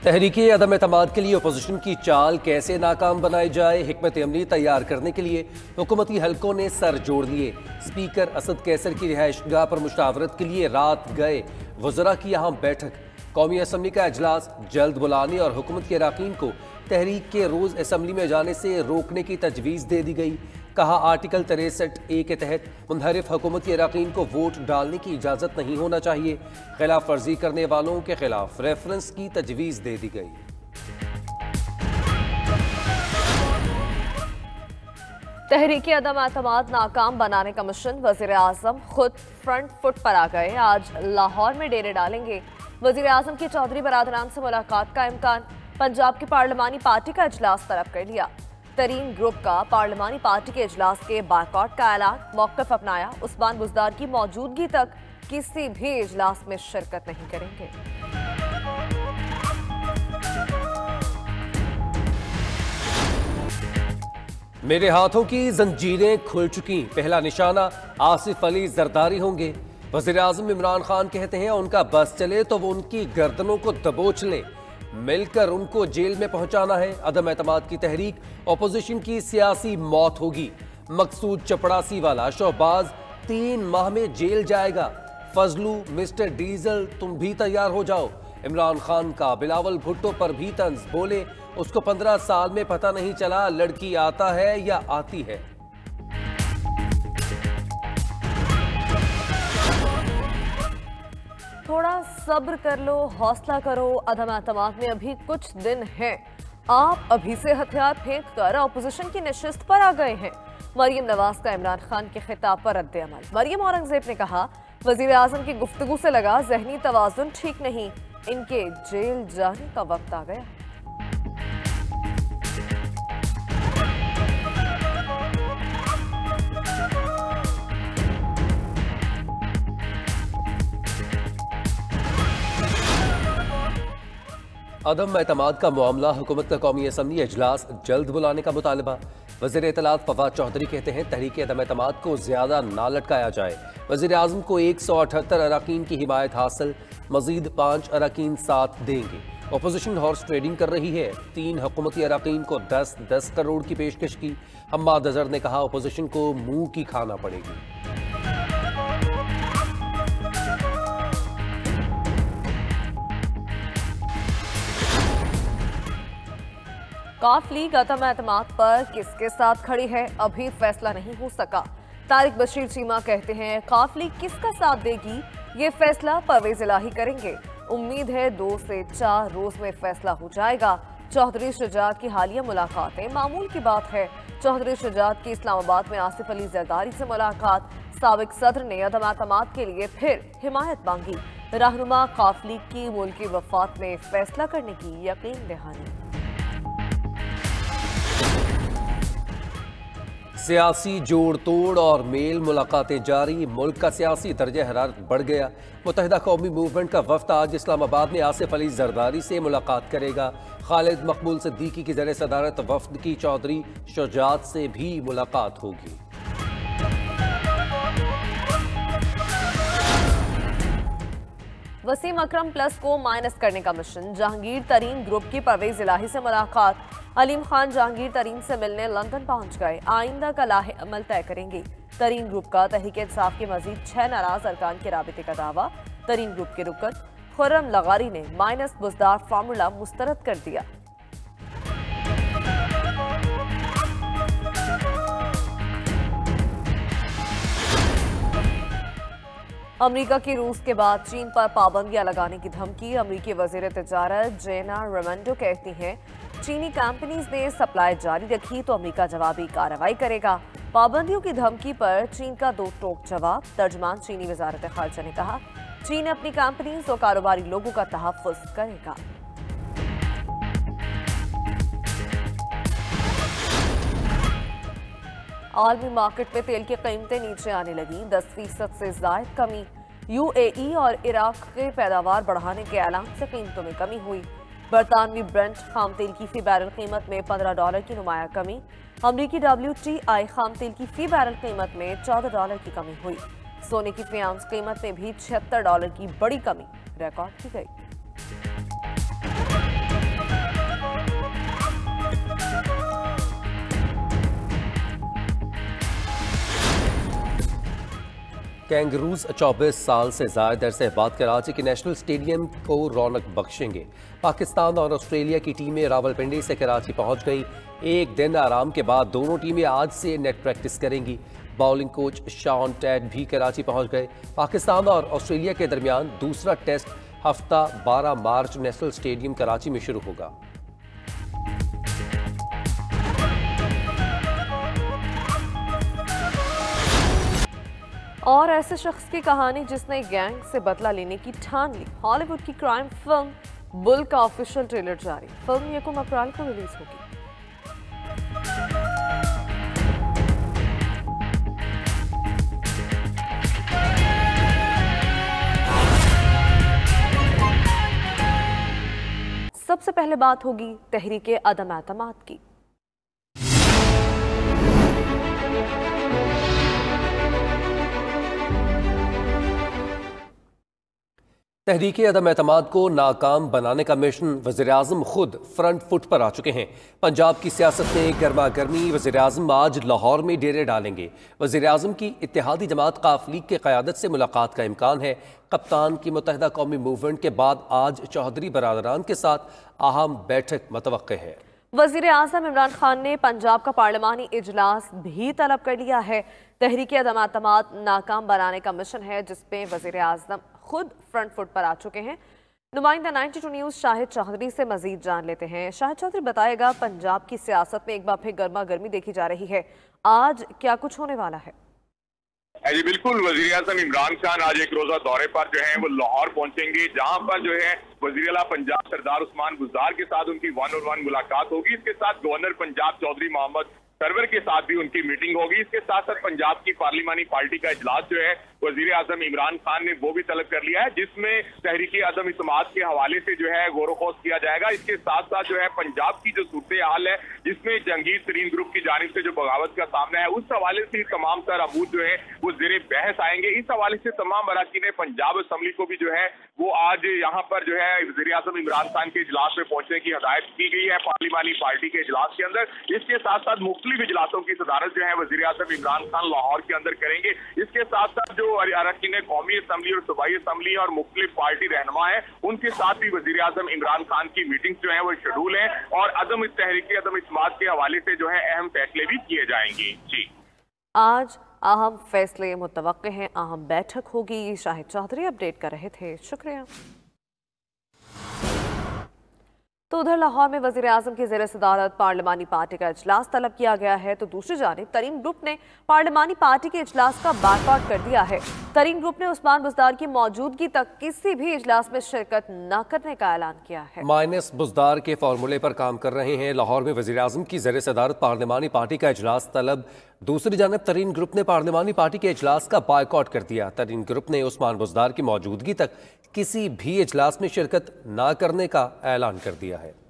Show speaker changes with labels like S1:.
S1: तहरीकी अदम एतमाद के लिए अपोजिशन की चाल कैसे नाकाम बनाई जाए, हिकमत अमली तैयार करने के लिए हुकूमती हलकों ने सर जोड़ लिए। स्पीकर असद कैसर की रिहाइशगाह पर मुशावरत के लिए रात गए वज़रा की अहम बैठक। कौमी असम्बली का अजलास जल्द बुलाने और हुकूमत के अरकान को तहरीक के रोज़ असम्बली में जाने से रोकने की तजवीज़ दे दी गई। कहा, आर्टिकल 63A के तहत मुनहरिफ हुकूमत के अरकान को वोट डालने की इजाज़त नहीं होना चाहिए। खिलाफ वर्जी करने वालों के खिलाफ रेफरेंस की तजवीज़ दे दी गई।
S2: तहरीकी अदम एतमाद नाकाम बनाने का मिशन, वज़ीर आज़म खुद फ्रंट फुट पर आ गए। आज लाहौर में डेरे डालेंगे। वज़ीर आज़म की चौधरी बरादरान से मुलाकात का इम्कान। पंजाब की पार्लिमानी पार्टी का इजलास तलब कर लिया। तरीन ग्रुप का पार्लिमानी पार्टी के इजलास के बायकॉट का ऐलान, मौक़िफ़ अपनाया। उस्मान बुज़दार की मौजूदगी तक किसी भी इजलास में शिरकत नहीं करेंगे।
S1: मेरे हाथों की जंजीरें खुल चुकी, पहला निशाना आसिफ अली जरदारी होंगे। वज़ीर आज़म इमरान खान कहते हैं उनका बस चले तो वो उनकी गर्दनों को दबोच ले, मिलकर उनको जेल में पहुंचाना है। अदम एतमाद की तहरीक अपोजिशन की सियासी मौत होगी। मकसूद चपड़ासी वाला शहबाज 3 माह में जेल जाएगा। फजलू, मिस्टर डीजल तुम भी तैयार हो जाओ। इमरान खान का बिलावल भुट्टो पर भी तंज, बोले उसको 15 साल में पता नहीं चला लड़की आता है या आती है।
S2: थोड़ा सब्र कर लो, हौसला करो। अदम एतमाद में अभी कुछ दिन हैं। आप अभी से हथियार फेंक कर अपोजिशन की नशिस्त पर आ गए हैं। मरियम नवाज का इमरान खान के खिताब पर रद्द अमल। मरियम औरंगजेब ने कहा, वजीर आजम की गुफ्तगू से लगा जहनी तवाजुन ठीक नहीं, इनके जेल जाने का वक्त आ गया।
S1: अदम एतमाद का मामला, हुकूमत का कौमी असम्बली अजलास जल्द बुलाने का मुतालबा। वज़ीर इत्तलात फवाद चौधरी कहते हैं तहरीकी अदम एतमाद को ज्यादा ना लटकाया जाए। वज़ीर आज़म को 178 अरकान की हिमायत हासिल, मजीद 5 अरकान साथ देंगे। अपोजिशन हॉर्स ट्रेडिंग कर रही है। 3 हुकूमती अरकान को 10-10 करोड़ की पेशकश की। हम्माद अजहर ने कहा अपोजिशन को मुंह की खाना पड़ेगी।
S2: काफ लीग अदम एतमाद पर किसके साथ खड़ी है, अभी फैसला नहीं हो सका। तारिक बशीर चीमा कहते हैं काफ लीग किसका साथ देगी, ये फैसला परवेज इलाही करेंगे। उम्मीद है 2 से 4 रोज में फैसला हो जाएगा। चौधरी शुजात की हालिया मुलाकातें मामूल की बात है। चौधरी शुजात की इस्लामाबाद में आसिफ अली जरदारी से मुलाकात। साबिक सदर ने अदम एतमाद के लिए फिर हिमायत मांगी। रहनुमा काफ लीग की मुल्की वफात में फैसला करने की यकीन दहानी।
S1: सियासी जोड़ तोड़ और मेल मुलाकातें जारी, मुल्क का सियासी दर्जा हरारत बढ़ गया। मुत्तहिदा कौमी मूवमेंट का वफ्द आज इस्लामाबाद में आसिफ अली जरदारी से मुलाकात करेगा। खालिद मकबूल सिद्दीकी की ज़र सदारत वफ्द की चौधरी शुजात से भी मुलाकात होगी।
S2: वसीम अकरम प्लस को माइनस करने का मिशन, जहांगीर तरीन ग्रुप की परवेज इलाही से मुलाकात। अलीम खान जहांगीर तरीन से मिलने लंदन पहुंच गए। आइंदा का लाहे अमल तय करेंगे। तरीन ग्रुप का तहरीक इंसाफ के मजीद 6 नाराज अरकान के राबिते का दावा। तरीन ग्रुप के रुकन खुर्रम लगारी ने माइनस बुज़दार फार्मूला मुस्तरद कर दिया। अमेरिका की रूस के बाद चीन पर पाबंदियां लगाने की धमकी। अमेरिकी वज़ीर तिजारत जेना रेमंडो कहती हैं चीनी कंपनीज ने सप्लाई जारी रखी तो अमेरिका जवाबी कार्रवाई करेगा। पाबंदियों की धमकी पर चीन का 2 टोक जवाब। तर्जमान चीनी वजारत खारजा ने कहा चीन अपनी कंपनीज और कारोबारी लोगों का तहफ़्फ़ुज़ करेगा। आलमी मार्केट में तेल की कीमतें नीचे आने लगी। 10% से ज्यादा कमी। UAE और इराक के पैदावार बढ़ाने के ऐलान से कीमतों में कमी हुई। बरतानवी ब्रेंट खाम तेल की फी बैरल कीमत में $15 की नुमाया कमी। अमरीकी WTI खाम तेल की फी बैरल कीमत में $14 की कमी हुई। सोने की फी आउंस कीमत में भी $76 की बड़ी कमी रिकॉर्ड की गई।
S1: कैंगरूज 24 साल से ज्यादा अरसे बाद कराची के नेशनल स्टेडियम को रौनक बख्शेंगे। पाकिस्तान और ऑस्ट्रेलिया की टीमें रावलपिंडी से कराची पहुंच गई। एक दिन आराम के बाद दोनों टीमें आज से नेट प्रैक्टिस करेंगी। बॉलिंग कोच शॉन टेड भी कराची पहुंच गए। पाकिस्तान और ऑस्ट्रेलिया के दरमियान दूसरा टेस्ट हफ्ता 12 मार्च नेशनल स्टेडियम कराची में शुरू होगा।
S2: और ऐसे शख्स की कहानी जिसने गैंग से बदला लेने की ठान ली। हॉलीवुड की क्राइम फिल्म बुल का ऑफिशियल ट्रेलर जारी। फिल्म 1 अप्रैल को रिलीज होगी। सबसे पहले बात होगी तहरीके अदम एतमाद की।
S1: तहरीके अदम एतमाद को नाकाम बनाने का मिशन वज़ीर-ए-आज़म खुद फ्रंट फुट पर आ चुके हैं। पंजाब की सियासत में गर्मा गर्मी। वज़ीर-ए-आज़म आज लाहौर में डेरे डालेंगे। वज़ीर-ए-आज़म की इत्तेहादी जमात काफ लीग के क़यादत से मुलाकात का इम्कान है। कप्तान की मुत्तहिदा कौमी मूवमेंट के बाद आज चौधरी बरादरान के साथ अहम बैठक मुतवक्के है।
S2: वज़ीर-ए-आज़म इमरान खान ने पंजाब का पार्लिमानी इजलास भी तलब कर लिया है। तहरीके अदम एतमाद नाकाम बनाने का मिशन है जिसमें वज़ीर-ए-आज़म खुद फ्रंट फुट पर आ चुके हैं। नुमाइंदा 92 न्यूज़ शाहिद चौधरी से मजीद जान लेते हैं। शाहिद चौधरी बताएगा, पंजाब की सियासत में एक बार फिर गर्मा गर्मी देखी जा रही है। आज क्या कुछ होने वाला है?
S3: जी बिल्कुल, वज़ीर-ए-आज़म इमरान खान आज एक रोजा दौरे पर जो है वो लाहौर पहुंचेंगे, जहां पर जो है वज़ीर-ए-आला पंजाब सरदार उस्मान बुज़दार के साथ उनकी 1-on-1 मुलाकात होगी। इसके साथ गवर्नर पंजाब चौधरी मोहम्मद सरवर के साथ भी उनकी मीटिंग होगी। इसके साथ साथ पंजाब की पार्लिमानी पार्टी का इजलास जो है वज़ीर-ए-आज़म इमरान खान ने वो भी तलब कर लिया है, जिसमें तहरीके अदम एतमाद के हवाले से जो है गौर व किया जाएगा। इसके साथ साथ जो है पंजाब की जो सूरत हाल है, जिसमें जहांगीर तरीन ग्रुप की जानिब से जो बगावत का सामना है, उस हवाले से तमाम तर अमूर जो है वो ज़ेरे बहस आएंगे। इस हवाले से तमाम अराकीन पंजाब असम्बली को भी जो है वो आज यहाँ पर जो है वज़ीर-ए-आज़म इमरान खान के इजलास में पहुंचने की हिदायत की गई है पार्लिमानी पार्टी के इजलास के अंदर। इसके साथ साथ मुख्तलिफ इजलासों की सदारत जो है वज़ीर-ए-आज़म इमरान खान लाहौर के अंदर करेंगे। इसके साथ साथ जो अरकान कौमी असम्बली और सूबाई असम्बली और मुख्तलिफ पार्टी रहनुमा है, उनके साथ भी वज़ीर-ए-आज़म इमरान खान की मीटिंग जो है वो शेड्यूल है और तहरीके अदम एतमाद के हवाले से जो है अहम फैसले भी किए जाएंगे। जी,
S2: आज अहम फैसले मुतवक्के हैं, अहम बैठक होगी। शाहिद चौधरी अपडेट कर रहे थे, शुक्रिया। तो उधर लाहौर में वज़ीर-ए-आज़म की ज़ेर सदारत पार्लिमानी पार्टी का इजलास तलब किया गया है, तो दूसरी जानिब तरीन ग्रुप ने पार्लिमानी पार्टी के इजलास का बायकॉट कर दिया है। तरीन ग्रुप ने उस्मान बुज़दार की मौजूदगी तक किसी भी इजलास में शिरकत न करने का ऐलान किया है। माइनस
S1: बुज़दार के फार्मूले पर काम कर रहे हैं। लाहौर में वज़ीर-ए-आज़म की ज़ेर सदारत पार्लिमानी पार्टी का इजलास तलब। दूसरी जानिब तरीन ग्रुप ने पार्लिमानी पार्टी के इजलास का बायकॉट कर दिया। तरीन ग्रुप ने उस्मान बुज़दार की मौजूदगी तक किसी भी इजलास में शिरकत न करने का ऐलान कर दिया है।